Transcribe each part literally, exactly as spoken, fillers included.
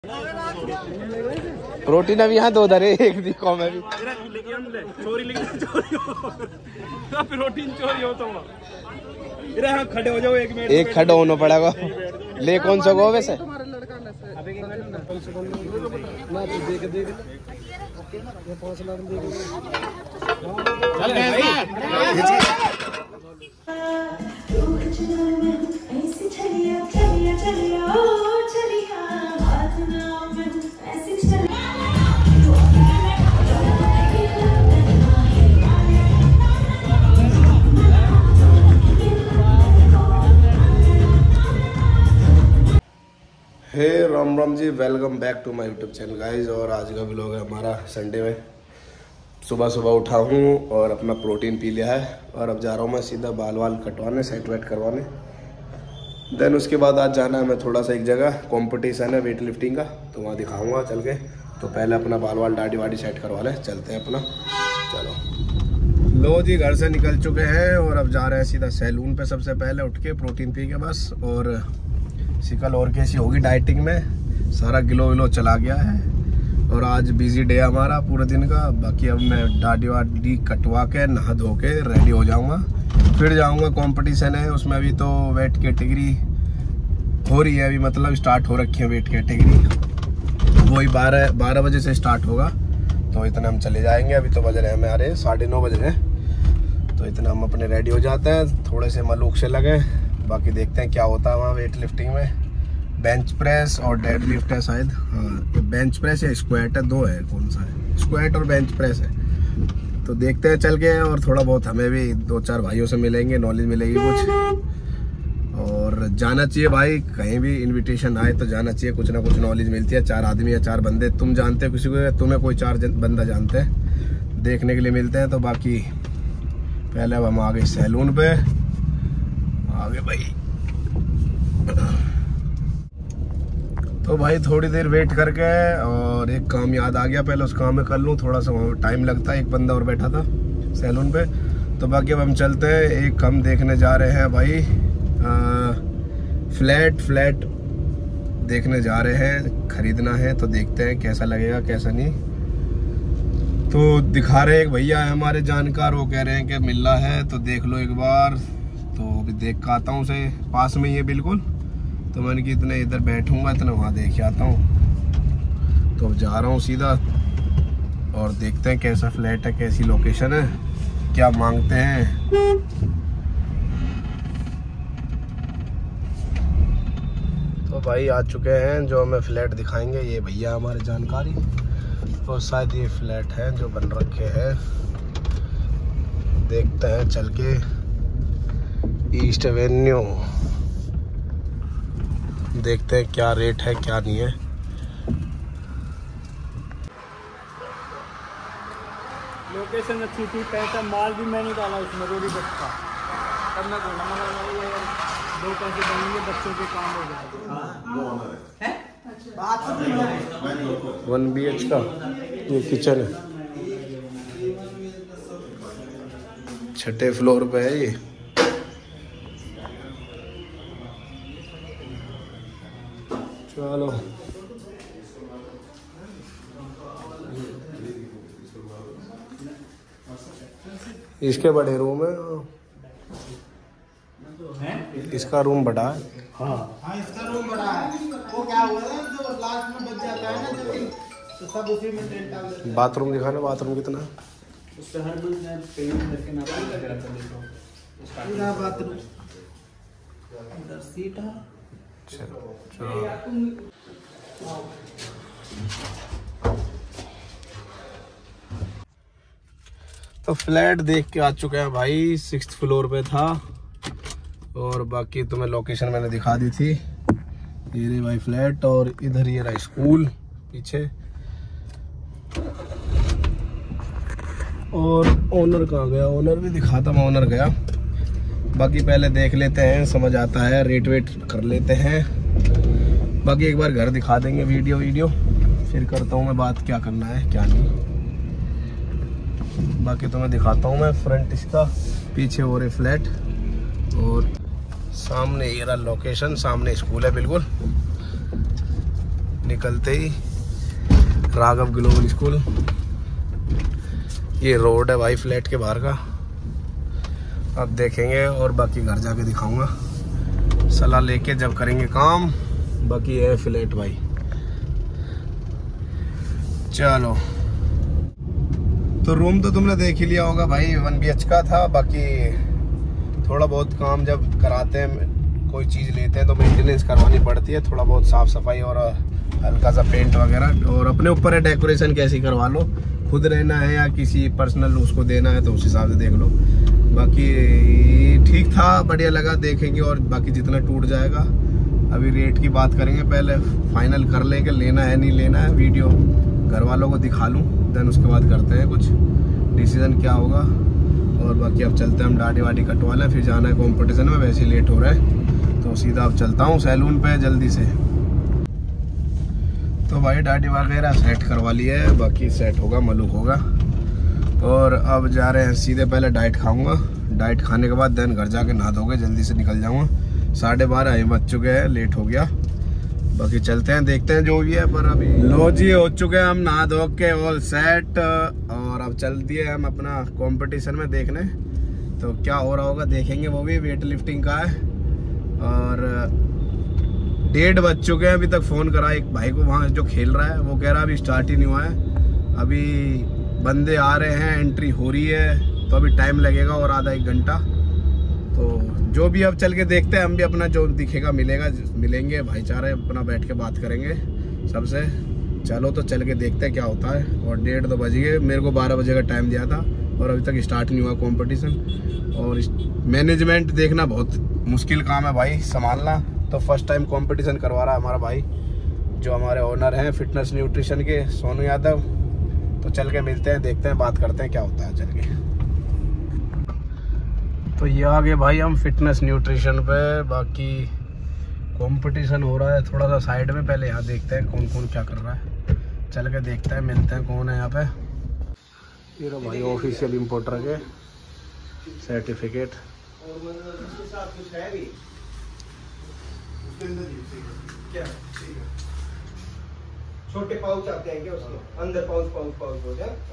Protein अभी यहाँ दो दर एक दी कम है प्रोटीन चोरी हो तो खड़े हो जाओ एक मिनट। एक खड़े होना पड़ेगा। ले कौन सा गो वैसे हे Ram Ram ji, welcome back to my YouTube channel guys. और आज का व्लॉग है हमारा संडे में। सुबह सुबह उठा हूँ और अपना प्रोटीन पी लिया है और अब जा रहा हूँ मैं सीधा बाल वाल कटवाने, सेट वेट करवाने। देन उसके बाद आज जाना है मैं थोड़ा सा एक जगह, कंपटीशन है वेट लिफ्टिंग का, तो वहाँ दिखाऊँगा चल के। तो पहले अपना बाल वाल दाढ़ी वाड़ी सेट करवा ले, चलते हैं अपना। चलो लो जी, घर से निकल चुके हैं और अब जा रहे हैं सीधा सैलून पे। सबसे पहले उठ के प्रोटीन पी के बस, और शिकल और कैसी होगी डाइटिंग में, सारा किलो विलो चला गया है। और आज बिजी डे हमारा पूरे दिन का। बाकी अब मैं दाढ़ी वाड़ी कटवा के नहा धो के रेडी हो जाऊंगा, फिर जाऊंगा। कंपटीशन है उसमें, अभी तो वेट कैटेगरी हो रही है, अभी मतलब स्टार्ट हो रखी है वेट कैटेगरी। वही बारह बारह बजे से स्टार्ट होगा, तो इतना हम चले जाएंगे। अभी तो बज रहे हैं हमारे साढ़े नौ बज रहे हैं, तो इतना हम अपने रेडी हो जाते हैं, थोड़े से मलूक से लगे। बाकी देखते हैं क्या होता है वहाँ वेट लिफ्टिंग में। बेंच प्रेस और डेड लिफ्ट है शायद। हाँ, बेंच प्रेस या स्क्वाट है, दो है, कौन सा है, स्क्वाट और बेंच प्रेस है। तो देखते हैं चल के, और थोड़ा बहुत हमें भी दो चार भाइयों से मिलेंगे, नॉलेज मिलेगी कुछ। और जाना चाहिए भाई, कहीं भी इनविटेशन आए तो जाना चाहिए, कुछ ना कुछ नॉलेज मिलती है। चार आदमी या चार बंदे तुम जानते हो किसी को, तुम्हें कोई चार बंदा जानते हैं, देखने के लिए मिलते हैं। तो बाकी पहले अब हम आ गए सैलून पे, आगे भाई। तो भाई थोड़ी देर वेट करके, और एक काम याद आ गया, पहले उस काम में कर लूँ, थोड़ा सा टाइम लगता है। एक बंदा और बैठा था सैलून पे। तो बाकी अब हम चलते हैं, एक हम देखने जा रहे हैं भाई, आ, फ्लैट फ्लैट देखने जा रहे हैं, खरीदना है। तो देखते हैं कैसा लगेगा कैसा नहीं। तो दिखा रहे एक भैया है हमारे जानकार, वो कह रहे हैं कि मिल रहा है, तो देख लो एक बार। तो अभी देख के आता हूँ, उसे पास में ही है बिल्कुल। तो मैंने कि इतने इधर बैठूंगा, इतना वहाँ देख के आता हूँ। तो अब जा रहा हूँ सीधा, और देखते हैं कैसा फ्लैट है, कैसी लोकेशन है, क्या मांगते हैं। तो भाई आ चुके हैं, जो हमें फ्लैट दिखाएंगे ये भैया हमारे जानकारी। और शायद ये फ्लैट है जो बन रखे हैं, देखते हैं चल के। ईस्ट एवेन्यू, देखते हैं क्या रेट है क्या नहीं है। लोकेशन अच्छी थी, पैसा माल भी मैंने डाला उसमें, रोडी बच्चा तब मैं बोला मगर दो पैसे बनेंगे, बच्चों के काम हो जाएगा। वन बी एच का ये किचन है, छठे फ्लोर पे है ये। चलो इसके बड़े रूम है, इसका रूम बड़ा है। हाँ हाँ, इसका रूम बड़ा है। वो क्या हुआ है जो लास्ट में बच जाता है ना, जब तो सब उसी में रेंट डाल देते हैं। बाथरूम दिखाना, बाथरूम कितना है? उससे हर मंथ में पेमेंट करके ना पड़ेगा तेरा कर दो। पूरा बाथरूम, इधर सीट है। चलो चलो तो फ्लैट देख के आ चुके हैं भाई, सिक्स्थ फ्लोर पे था। और बाकी तुम्हें लोकेशन मैंने दिखा दी थी, ये रही भाई फ्लैट, और इधर ये रहा स्कूल पीछे। और ओनर कहाँ गया? ओनर भी दिखाता मैं, ओनर गया। बाकी पहले देख लेते हैं, समझ आता है, रेट वेट कर लेते हैं। बाकी एक बार घर दिखा देंगे, वीडियो वीडियो फिर करता हूँ मैं बात, क्या करना है क्या नहीं। बाकी तो मैं दिखाता हूँ मैं फ्रंट इसका, पीछे हो रहे फ्लैट, और सामने ये रहा लोकेशन, सामने स्कूल है बिल्कुल। निकलते ही राघव ग्लोबल स्कूल। ये रोड है भाई फ्लैट के बाहर का। अब देखेंगे और बाकी घर जाके दिखाऊंगा, सलाह लेके जब करेंगे काम। बाकी है फ्लैट भाई। चलो, तो रूम तो तुमने देख ही लिया होगा भाई, वन बी एच का था। बाकी थोड़ा बहुत काम जब कराते हैं, कोई चीज़ लेते हैं तो मेंटेनेंस करवानी पड़ती है, थोड़ा बहुत साफ़ सफाई और हल्का सा पेंट वगैरह। और अपने ऊपर है डेकोरेशन कैसी करवा लो, खुद रहना है या किसी पर्सनल उसको देना है तो उस हिसाब से देख लो। बाकी ठीक था, बढ़िया लगा, देखेंगे और बाकी जितना टूट जाएगा। अभी रेट की बात करेंगे, पहले फाइनल कर लेंगे लेना है नहीं लेना है। वीडियो घर वालों को दिखा लूँ, देन उसके बाद करते हैं कुछ डिसीजन क्या होगा। और बाकी अब चलते हैं, हम दाढ़ी वाड़ी कटवा लें, फिर जाना है कॉम्पिटिशन में, वैसे ही लेट हो रहा है तो सीधा अब चलता हूँ सैलून पे जल्दी से। तो भाई दाढ़ी वगैरह सेट करवा लिया है, बाकी सेट होगा मलूक होगा। और अब जा रहे हैं सीधे, पहले डाइट खाऊंगा, डाइट खाने के बाद देन घर जाके नहा धोके जल्दी से निकल जाऊंगा। साढ़े बारह ही बज चुके हैं, लेट हो गया। बाकी चलते हैं, देखते हैं जो भी है। पर अभी लो जी हो चुके हैं हम नहा धो के ऑल सेट। और अब चल दिए हम अपना कंपटीशन में देखने, तो क्या हो रहा होगा देखेंगे। वो भी वेट लिफ्टिंग का है। और डेढ़ बज चुके हैं, अभी तक फ़ोन करा एक भाई को वहाँ जो खेल रहा है, वो कह रहा अभी स्टार्ट ही नहीं हुआ है, अभी बंदे आ रहे हैं, एंट्री हो रही है, तो अभी टाइम लगेगा और आधा एक घंटा। तो जो भी अब चल के देखते हैं, हम भी अपना जो दिखेगा मिलेगा, मिलेंगे भाईचारे, अपना बैठ के बात करेंगे सबसे। चलो तो चल के देखते हैं क्या होता है। और डेढ़ तो बज गए, मेरे को बारह बजे का टाइम दिया था और अभी तक स्टार्ट नहीं हुआ कंपटीशन। और मैनेजमेंट देखना बहुत मुश्किल काम है भाई, संभालना। तो फर्स्ट टाइम कंपटीशन करवा रहा है हमारा भाई, जो हमारे ओनर हैं फिटनेस न्यूट्रिशन के, सोनू यादव। तो चल के मिलते हैं, देखते हैं, बात करते हैं क्या होता है चल के। तो ये आ गए भाई हम फिटनेस न्यूट्रिशन पे। बाकी कंपटीशन हो रहा है थोड़ा सा साइड में, पहले यहाँ देखते हैं कौन कौन क्या कर रहा है। चल के देखते हैं, मिलते हैं कौन है यहाँ पे। ये रहा भाई ऑफिशियल इम्पोर्टर के सर्टिफिकेट। छोटे पाउच आते हैं क्या उसके अंदर? पाउच पाउच पाउच हो जाए।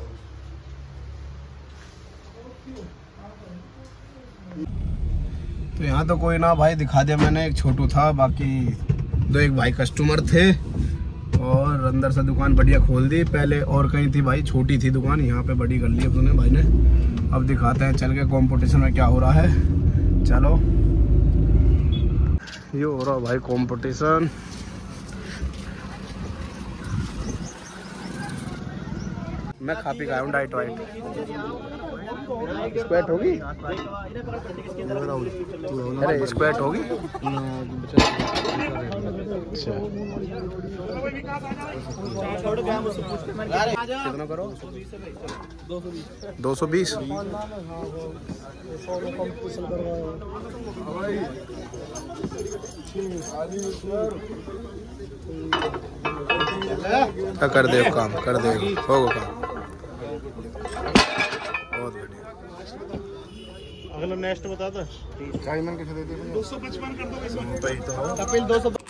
तो यहाँ तो कोई ना भाई, दिखा दिया मैंने, एक छोटू था, बाकी दो एक भाई कस्टमर थे। और अंदर से दुकान बढ़िया खोल दी, पहले और कहीं थी भाई, छोटी थी दुकान, यहाँ पे बड़ी कर ली अपने भाई ने। अब दिखाते हैं चल के कंपटीशन में क्या हो रहा है। चलो, ये हो रहा भाई कंपटीशन। मैं खा पी गया हूँ, डाइट वाइट स्क्वाट होगी। अरे स्क्वाट होगी। अच्छा, कितना करो? दो सौ बीस। कर दे काम, कर दे, होगा काम। बहुत बढ़िया। अगला नेक्स्ट बता दो। चाइमन कैसे दे दिए? दो सौ पचपन कर दो इसमें। भाई तो कपिल दो सौ।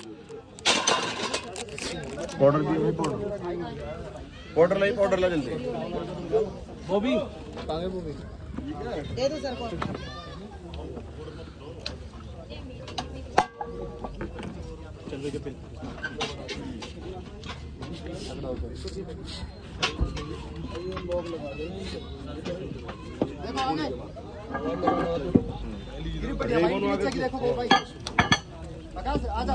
पाउडर दी है, पाउडर पाउडर लाई, पाउडर ला जल्दी। वो भी आगे वो भी दे दो सर को। चल के पिल लोग लगा दे। देखो देखो भाई, आकाश आजा।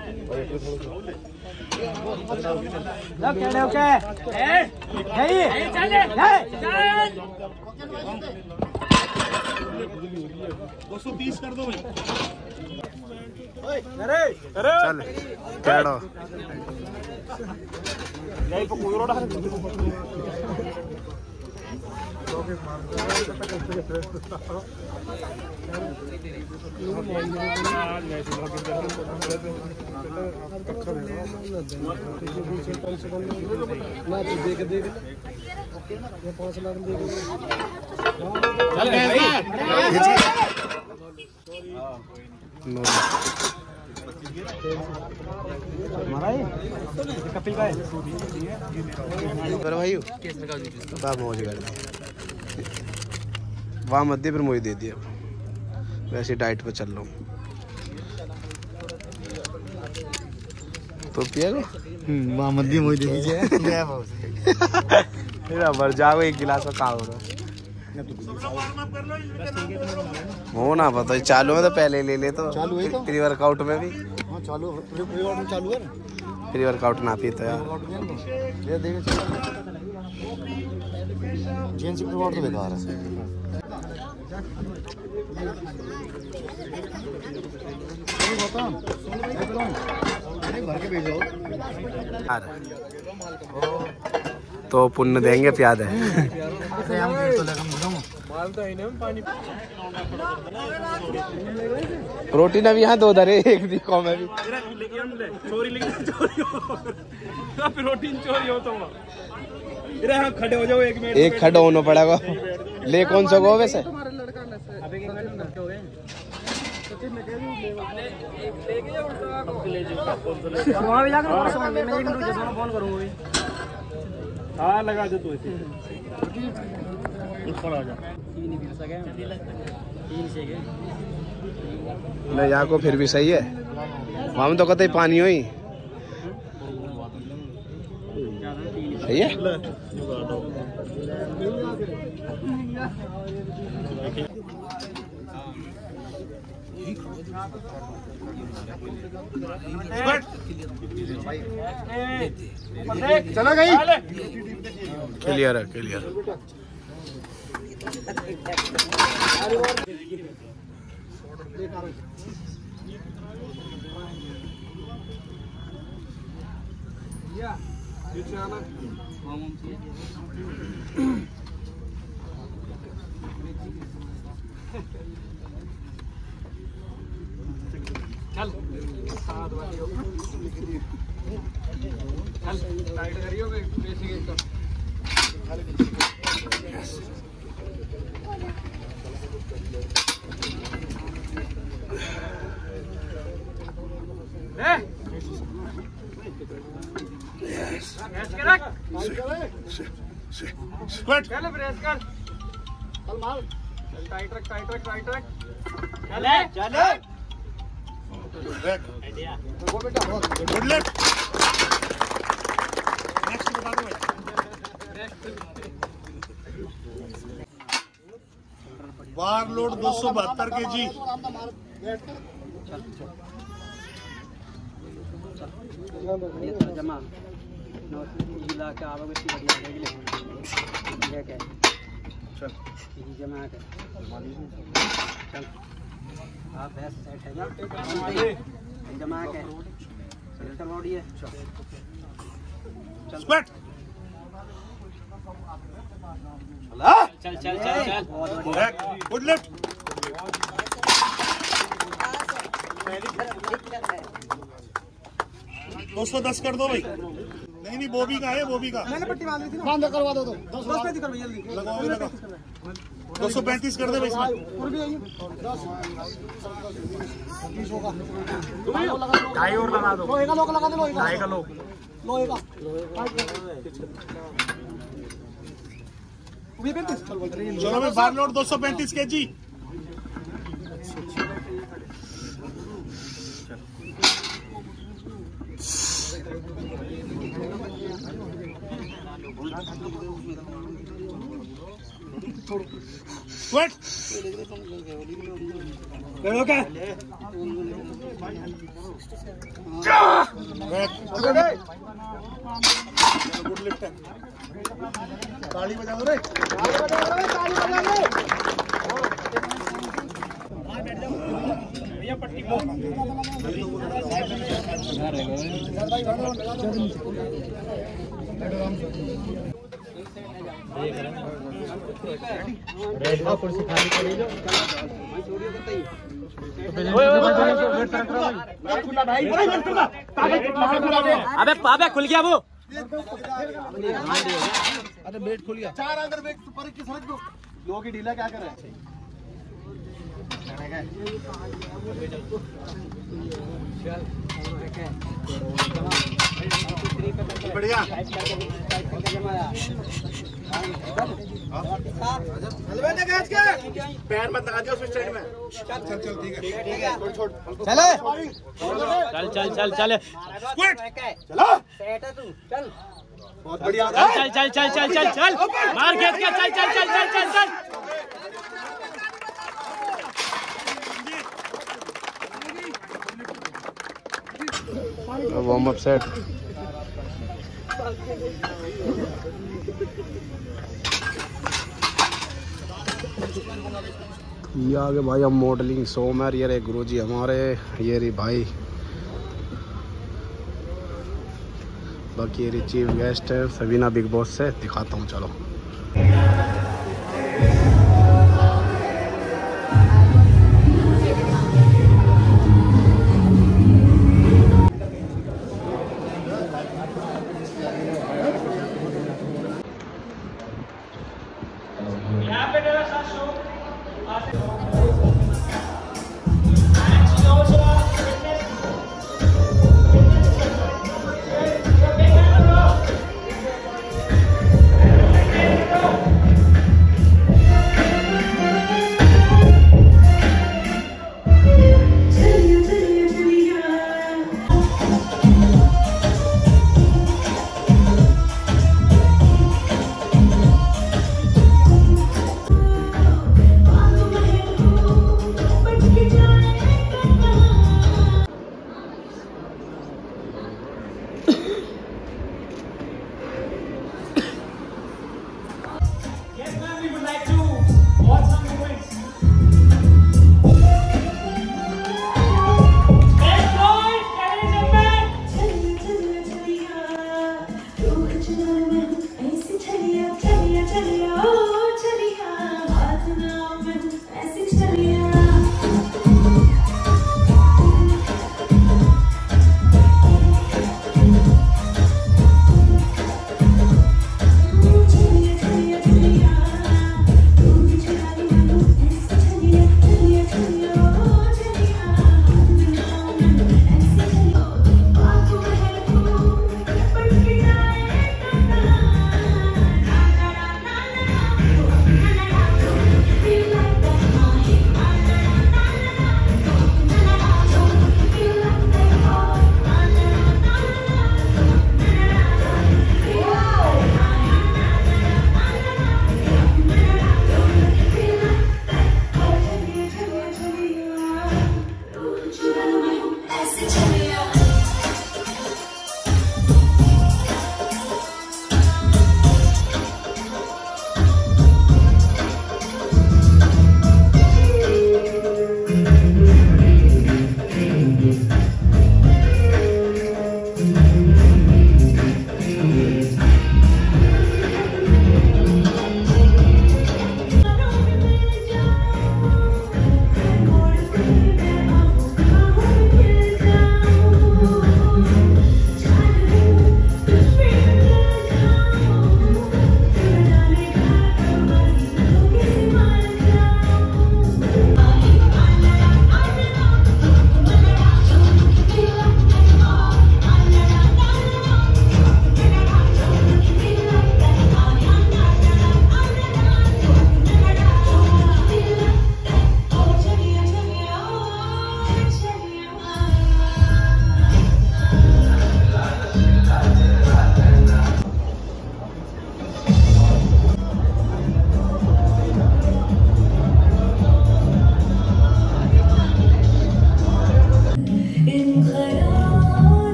ओके ओके ए यही चल चल दो सौ तीस कर दो भाई। अरे अरे चल केड़ो यही पे कोई रोड़ा देख देख पाँच लाख दे कपिल का है भाई मौज कर वहाँ मत दे, फिर मुझे दे दिया। वैसे डाइट पे चल रहा हूँ तो पिएगा। वहाँ मत दी मुझे दे दीजिए। मर जाओ एक गिलास का कहा हो रहा हो ना पता चालू है तो पहले ले ले। तो चालू है तो प्री वर्कआउट में भी हाँ चालू प्री वर्कआउट चालू है। प्री वर्कआउट ना पी तो यार ये देखिए जेंट्स प्री वर्कआउट तो बेकार है। भर के भेजो तो पुण्य देंगे प्याद है। प्रोटीन अभी यहाँ दो धरे एक भी कम है। प्रोटीन चोरी हो तो खड़े हो जाओ एक मिनट। एक खड़ा होना पड़ेगा। ले कौन सा गो वैसे वहाँ भी जाकर फोन करूँगा। हाँ लगा दो तू ऐसे नहीं यहाँ को फिर भी सही है। वहाँ में तो कहते पानी हो ही सही है। चलो गई क्लियर है क्लियर। चल चल टाइट करियो बेसिक एकदम। स्क्वाट चल प्रेस कर। चल मार टाइट रख टाइट रख टाइट रख। चल चल गो बेटा गुड लेफ्ट। नेक्स्ट बता दो बार लोड दो सौ बहत्तर के जी। जमा जिला के आवा की बढ़िया ले ले के चल जमा के चल आप बेस सेट है ना जमा के चल बॉडी है चल स्क्वाट चल चल चल चल गुड लेफ्ट। दो सौ दस कर दो भाई। नहीं नहीं बॉबी का है बॉबी का मैंने पट्टी बांध दी थी ना। बांध करवा दो। दो सौ पैंतीस कर जल्दी लगाओ लगा दो सौ पैंतीस कर दे भाई इसमें। ढाई और लगा दो। लोहे का लोग लगा दे। लोहे का ढाई का लोग लोहे का चलो भाई बार लोड दो सौ पैंतीस के जी। स्क्वाट करो क्या गुड लिफ्ट है। ताली बजा दो रे। भैया पट्टी कुर्सी खाली कर लो। अबे अबे खुल गया वो। अरे बेट खुल गया। चार अंदर बेट पर की समझ लो। लोग ही ढीला क्या कर रहे हैं। बढ़िया पैर मत लगा दियो उस स्टैंड में। चल चल चल ठीक है ठीक है छोड़ चले चल चल चल चल चलो सेट है तू चल बहुत बढ़िया चल चल चल चल चल चल मार खेत के चल चल चल चल चल चल वार्म अप सेट। ये आगे भाई हम मॉडलिंग शो में ये रहे गुरुजी हमारे, ये रही भाई बाकी ये रही चीफ गेस्ट है सबीना बिग बॉस से, दिखाता हूँ चलो।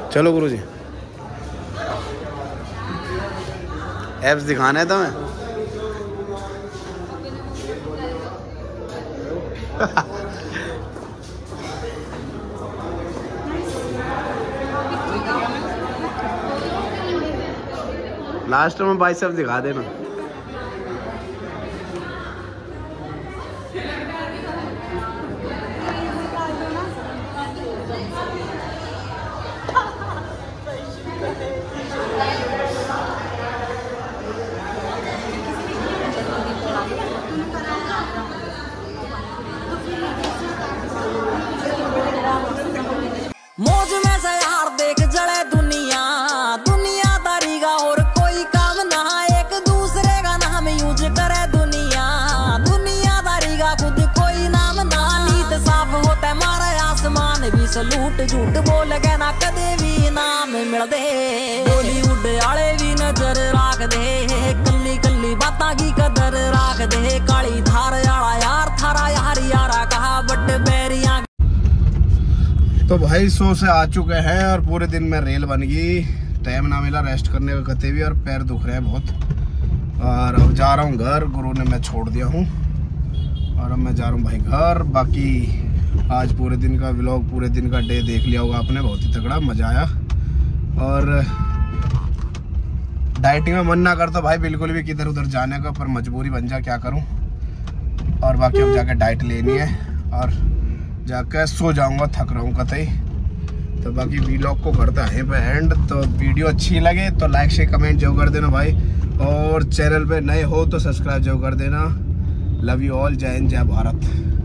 चलो गुरुजी, एप्स दिखाने तो मैं लास्ट में बाइसेप दिखा देना। मौज में से यार देख जले दुनिया, दुनियादारी का और कोई काम ना, एक दूसरे का नाम यूज करे दुनिया, दुनियादारी का खुद कोई नाम ना। नीत साफ होता मारे आसमान भी सलूट, झूठ बोल के ना कदे भी नाम मिल दे। बॉलीवुड आले भी नजर राख दे, कल्ली कल्ली बाता की कदर राख दे। काली धार आला यार थारा यार यारा कहा बट बैरिया। तो भाई सो से आ चुके हैं और पूरे दिन में रेल बन गई, टाइम ना मिला रेस्ट करने का कते भी, और पैर दुख रहे हैं बहुत। और अब जा रहा हूँ घर, गुरु ने मैं छोड़ दिया हूँ और अब मैं जा रहा हूँ भाई घर। बाकी आज पूरे दिन का व्लॉग, पूरे दिन का डे देख लिया होगा आपने, बहुत ही तगड़ा मजा आया। और डाइटिंग में मन ना करता भाई बिल्कुल भी किधर उधर जाने का, पर मजबूरी बन जा, क्या करूँ। और बाकी अब जाकर डाइट लेनी है और जाकर सो जाऊंगा, थक रहा हूँ कतई। तो बाकी वीलॉग को करता है पे एंड। तो वीडियो अच्छी लगे तो लाइक शेयर कमेंट जरूर कर देना भाई, और चैनल पे नए हो तो सब्सक्राइब जरूर कर देना। लव यू ऑल, जय हिंद जय भारत।